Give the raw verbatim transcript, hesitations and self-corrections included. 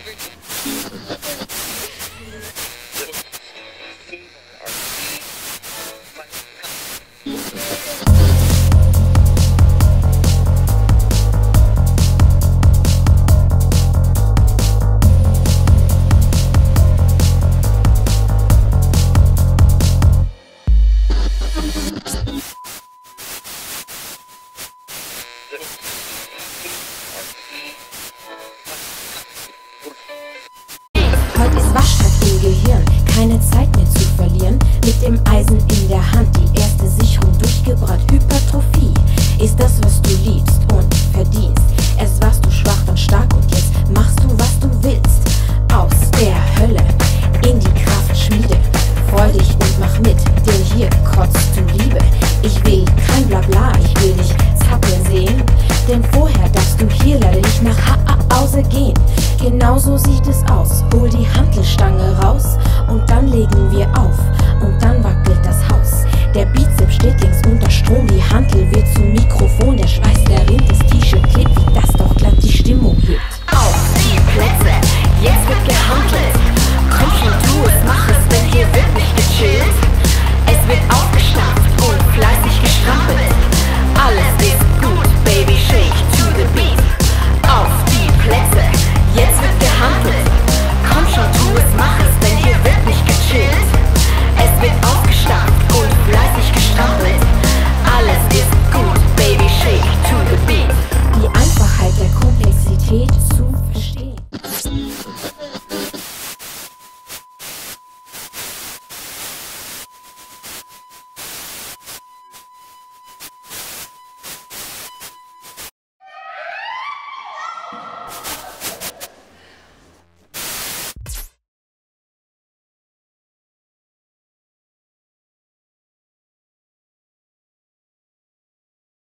Heute ist Waschtag im Gehirn, keine Zeit mehr zu verlieren. Mit dem Eisen in der Hand, die erste Sicherung durchgebrannt. Hypertrophie ist das, was du liebst und verdienst. Erst warst du schwach, dann stark und jetzt machst du, was du willst. Aus der Hölle in die Kraftschmiede. Freu dich und mach mit, denn hier kotzt du Liebe. Ich will kein Blabla, ich will dich zappeln sehen. Denn vorher darfst du hier leider nicht nach Hause gehen. Genauso sieht es aus, hol die Hantelstange raus und dann legen wir auf und dann wackelt das Haus. Der Bizeps steht links unter Strom, die Hantel wird zum Mikrofon, der Schweiß, der rinnt, das T-Shirt klebt, wie das doch glatt die Stimmung hebt. Auf!